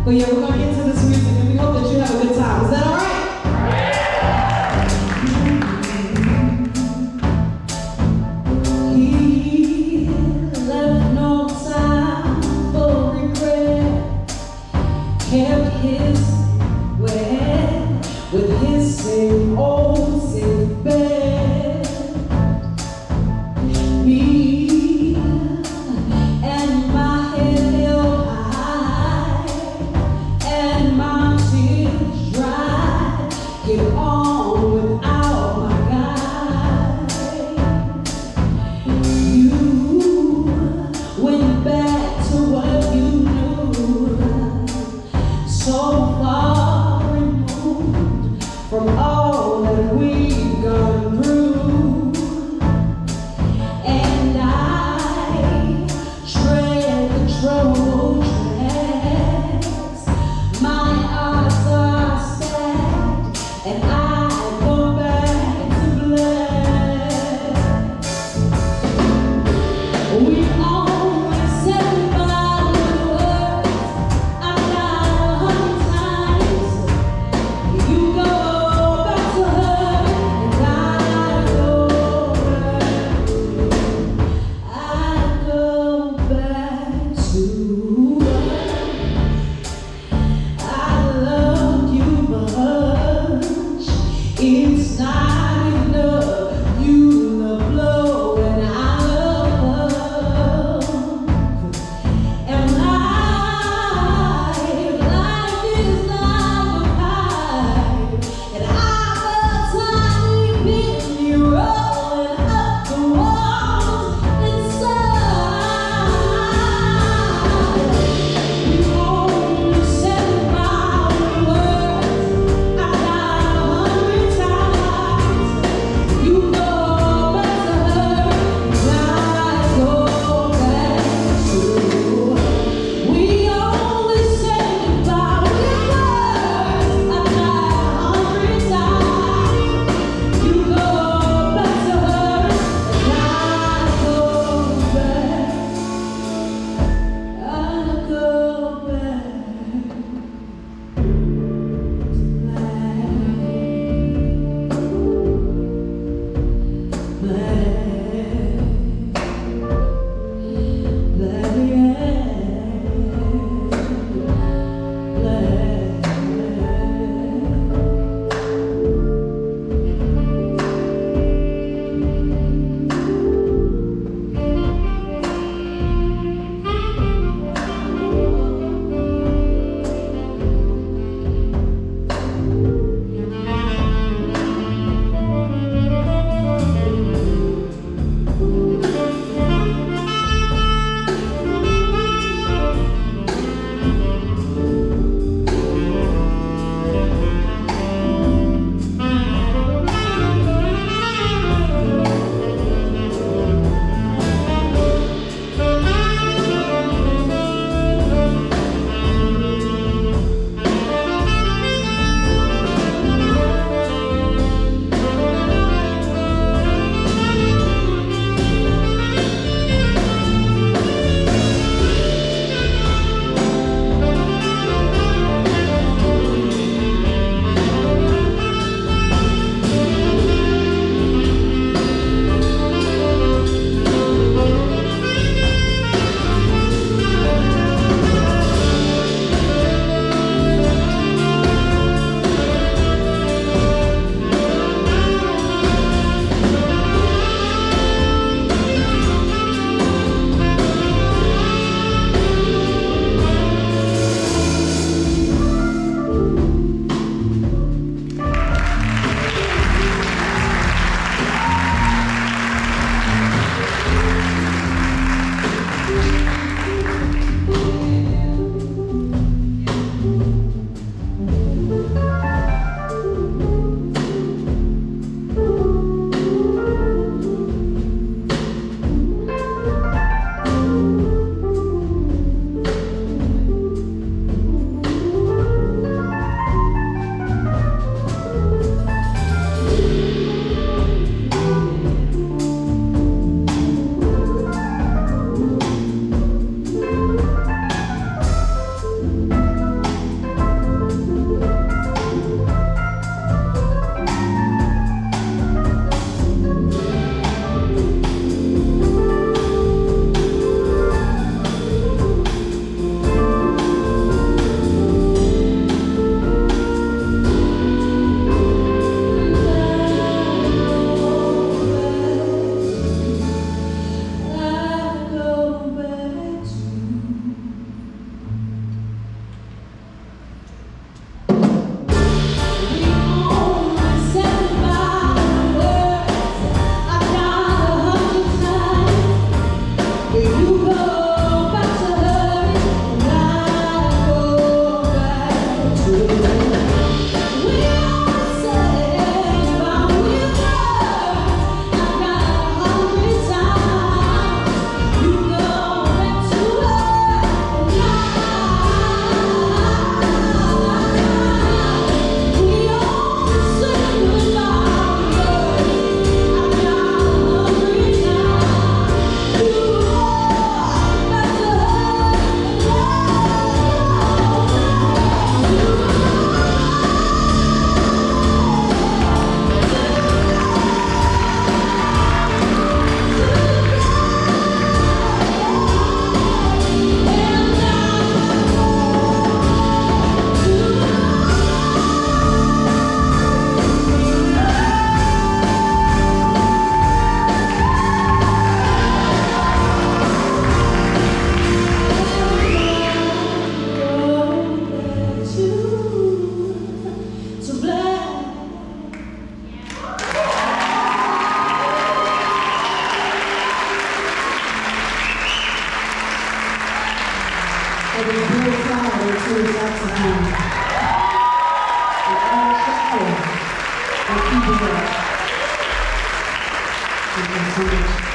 But yeah, we're gonna get to this music and we hope that you have a good time. Is that all right? He left no time for regret. Kept his way with his same old safe bed. Me and my head held high and my tears dried. Get on without my guide. You went back to what you knew, so far removed from all that saxophone. And Shechter on keyboard. Thank you so much.